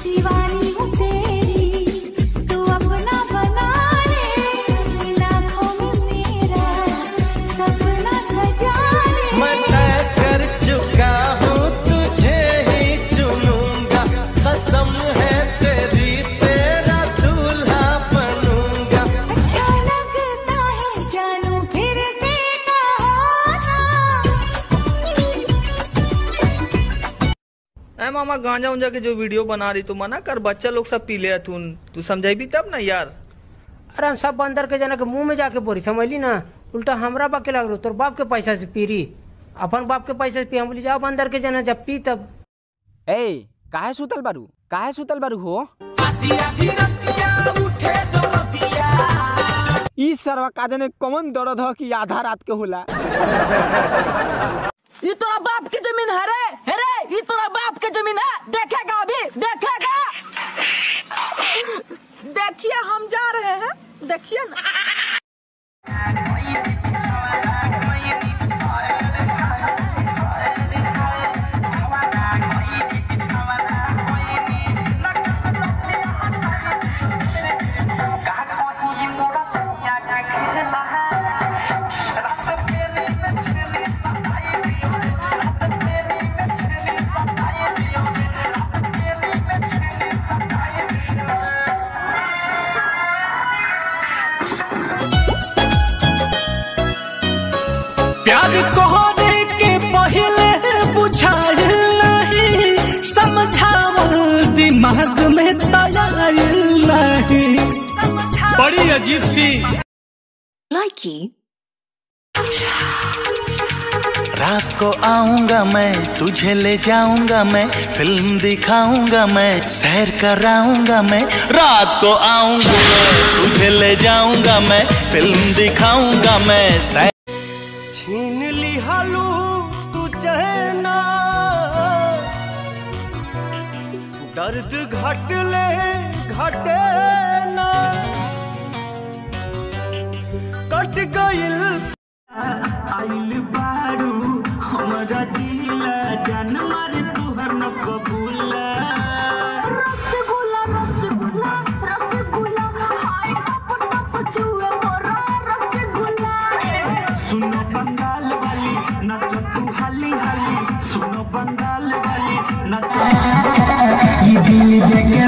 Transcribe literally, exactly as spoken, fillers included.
दीवानी हूँ तेरी, तू अपना बना ले, आँखों में मेरा सपना सजा ले। मैं तय कर चुका हूँ, तुझे ही चुनूंगा, कसम है तेरी, तेरा दूल्हा बनूंगा। अच्छा लगता है जानू फिर से कहो ए मामा, गांजा उंजा के जो वीडियो बना रही तू मना कर, बच्चा लोग सब पी ले, तू तू समझाई भी तब ना यार। अरे हम सब बंदर के जना के मुंह में जाके बोरी समझली ना, उल्टा हमरा बाप के लग रो, तोर बाप के पैसा से पी रही, अपन बाप के पैसा से पी। हम बोली जाओ बंदर के जना, जब पी तब। ए काहे सुतल बारू, काहे सुतल बारू हो? ई सरवा का जाने कौन दर्द हो कि आधा रात के होला। ये तोरा बाप की जमीन है रे, है रे, ये तोरा बाप की जमीन है, देखेगा अभी, देखेगा। देखिए हम जा रहे हैं, देखिए ना। प्यार कोहरे के पहले बुझाइल नहीं, समझावल दिमाग में तयाइल नहीं। बड़ी अजीब सी लाइकी रात को आऊंगा मैं, तुझे ले जाऊंगा मैं, फिल्म दिखाऊंगा मैं, सैर कराऊंगा मैं। रात को आऊंगा मैं, तुझे ले जाऊंगा मैं, फिल्म दिखाऊंगा मैं, सैर। छीन ली हालू तू चहना, दर्द घट ले घटे ना, कट गइल आइल बारू हमरा जिला, जान मारे तुहर न कबूला। रसगुल्ला रसगुल्ला रसगुल्ला, हाय टप टप छुए मोरा रसगुल्ला। सुनो बंगाल वाली नच तू हाली हाली, सुनो बंगाल वाली नच। ये दिल जगह